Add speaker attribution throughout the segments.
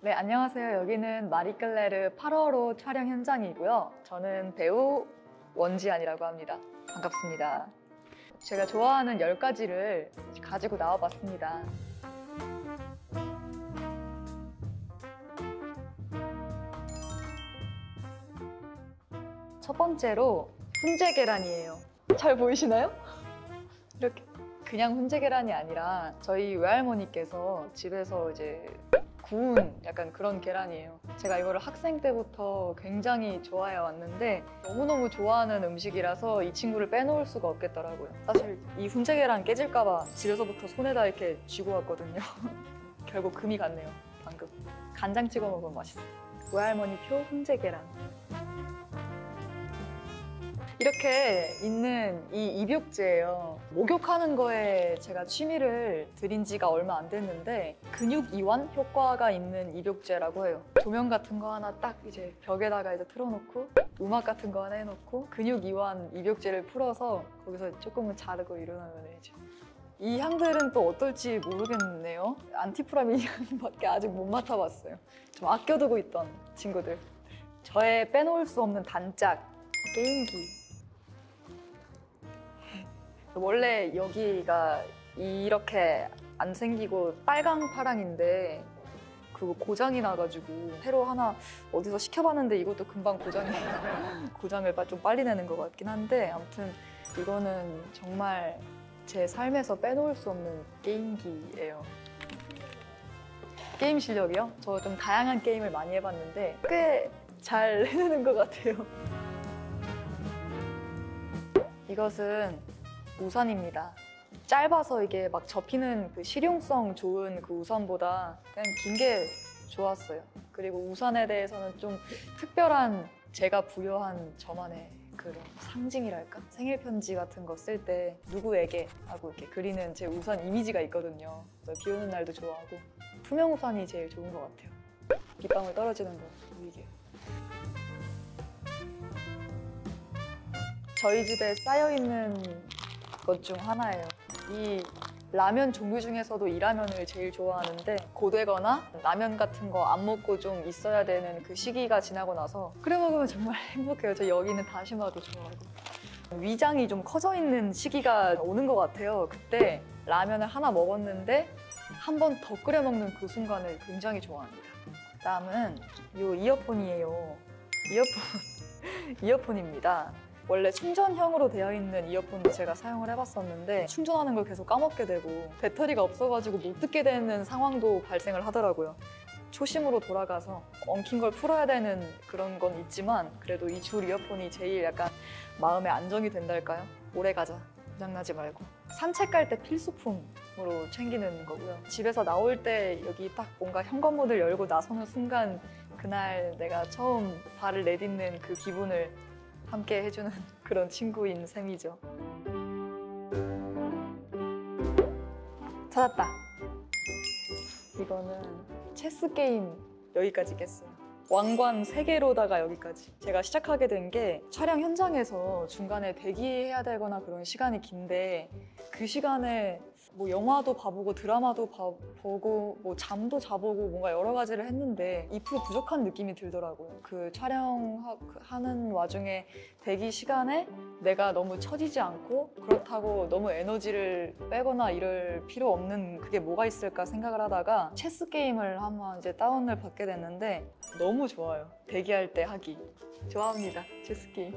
Speaker 1: 네, 안녕하세요. 여기는 마리끌레르 8월호 촬영 현장이고요. 저는 배우 원지안이라고 합니다. 반갑습니다. 제가 좋아하는 10가지를 가지고 나와봤습니다. 첫 번째로 훈제 계란이에요. 잘 보이시나요? 이렇게 그냥 훈제 계란이 아니라 저희 외할머니께서 집에서 이제 구운 약간 그런 계란이에요. 제가 이거를 학생 때부터 굉장히 좋아해 왔는데 너무너무 좋아하는 음식이라서 이 친구를 빼놓을 수가 없겠더라고요. 사실 이 훈제 계란 깨질까봐 집에서부터 손에다 이렇게 쥐고 왔거든요. 결국 금이 갔네요, 방금. 간장 찍어 먹으면 맛있어요. 외할머니 표 훈제 계란. 이렇게 있는 이 입욕제예요. 목욕하는 거에 제가 취미를 들인 지가 얼마 안 됐는데 근육 이완 효과가 있는 입욕제라고 해요. 조명 같은 거 하나 딱 이제 벽에다가 이제 틀어놓고 음악 같은 거 하나 해놓고 근육 이완 입욕제를 풀어서 거기서 조금은 자르고 이러면 이제 이 향들은 또 어떨지 모르겠네요. 안티프라민 향밖에 아직 못 맡아봤어요. 좀 아껴두고 있던 친구들. 저의 빼놓을 수 없는 단짝 게임기. 원래 여기가 이렇게 안 생기고 빨강파랑인데 그거 고장이 나가지고 새로 하나 어디서 시켜봤는데 이것도 금방 고장을 좀 빨리 내는 것 같긴 한데 아무튼 이거는 정말 제 삶에서 빼놓을 수 없는 게임기예요. 게임 실력이요? 저 좀 다양한 게임을 많이 해봤는데 꽤 잘 해내는 것 같아요. 이것은 우산입니다. 짧아서 이게 막 접히는 그 실용성 좋은 그 우산보다 그냥 긴 게 좋았어요. 그리고 우산에 대해서는 좀 특별한 제가 부여한 저만의 그런 상징이랄까? 생일 편지 같은 거 쓸 때 누구에게 하고 이렇게 그리는 제 우산 이미지가 있거든요. 비 오는 날도 좋아하고 투명 우산이 제일 좋은 것 같아요. 빗방울 떨어지는 거 보이게. 저희 집에 쌓여있는 것 중 하나예요. 이 라면 종류 중에서도 이 라면을 제일 좋아하는데 고되거나 라면 같은 거 안 먹고 좀 있어야 되는 그 시기가 지나고 나서 끓여 먹으면 정말 행복해요. 저 여기는 다시마도 좋아하고 위장이 좀 커져 있는 시기가 오는 것 같아요. 그때 라면을 하나 먹었는데 한 번 더 끓여 먹는 그 순간을 굉장히 좋아합니다. 다음은 이 이어폰이에요. 이어폰입니다. 원래 충전형으로 되어 있는 이어폰도 제가 사용을 해봤었는데 충전하는 걸 계속 까먹게 되고 배터리가 없어가지고 못 듣게 되는 상황도 발생을 하더라고요. 초심으로 돌아가서 엉킨 걸 풀어야 되는 그런 건 있지만 그래도 이 줄 이어폰이 제일 약간 마음의 안정이 된달까요? 오래 가자, 고장나지 말고. 산책 갈 때 필수품으로 챙기는 거고요. 집에서 나올 때 여기 딱 뭔가 현관문을 열고 나서는 순간 그날 내가 처음 발을 내딛는 그 기분을 함께 해주는 그런 친구인 셈이죠. 찾았다. 이거는 체스 게임 여기까지 깼어요. 왕관 3개로다가 여기까지. 제가 시작하게 된 게 촬영 현장에서 중간에 대기해야 되거나 그런 시간이 긴데 그 시간에 뭐 영화도 봐보고 드라마도 보고 뭐 잠도 자보고 뭔가 여러 가지를 했는데 2% 부족한 느낌이 들더라고요. 그 촬영하는 와중에 대기 시간에 내가 너무 처지지 않고 그렇다고 너무 에너지를 빼거나 이럴 필요 없는 그게 뭐가 있을까 생각을 하다가 체스 게임을 한번 이제 다운을 받게 됐는데 너무 좋아요. 대기할 때 하기. 좋아합니다. 체스 게임.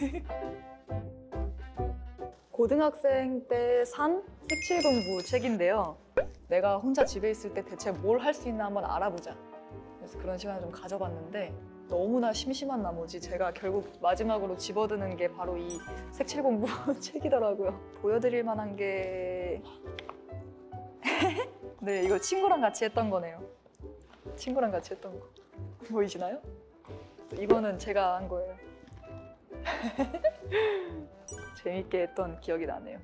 Speaker 1: 고등학생 때 산 색칠공부 책인데요. 내가 혼자 집에 있을 때 대체 뭘 할 수 있나 한번 알아보자. 그래서 그런 시간을 좀 가져봤는데 너무나 심심한 나머지 제가 결국 마지막으로 집어드는 게 바로 이 색칠공부 책이더라고요. 보여드릴 만한 게 네, 이거 친구랑 같이 했던 거네요. 친구랑 같이 했던 거. 보이시나요? 이거는 제가 한 거예요. 재밌게 했던 기억이 나네요.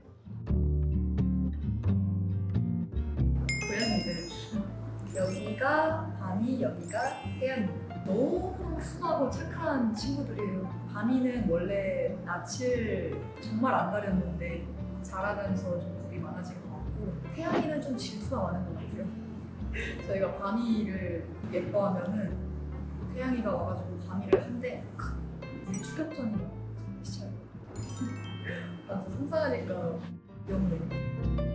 Speaker 1: 고양이들. 여기가 밤이, 여기가 태양이. 너무 순하고 착한 친구들이에요. 밤이는 원래 낯을 정말 안 가렸는데 자라면서 좀 겁이 많아진 것 같고 태양이는 좀 질투가 많은 것 같아요. 저희가 밤이를 예뻐하면은 태양이가 와가지고 밤이를 한대 물이 추격전이면 시작해요. 완전 상상하니까 귀엽네요.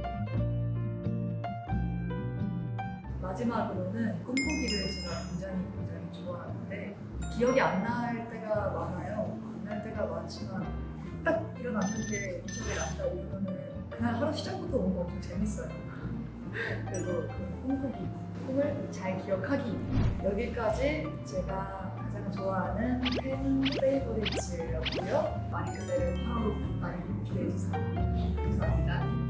Speaker 1: 마지막으로는 꿈꾸기를 제가 굉장히 좋아하는데 기억이 안 날 때가 많아요. 안 날 때가 많지만 딱 일어났는데 기억이 난다 이러면은 그날 하루 시작부터 뭔가 엄청 재밌어요. 그래서 그 꿈꾸기, 꿈을 잘 기억하기. 여기까지 제가 가장 좋아하는 팬 페이보리츠였고요. 마리클레를 하루 많이 기대해주세요. 감사합니다.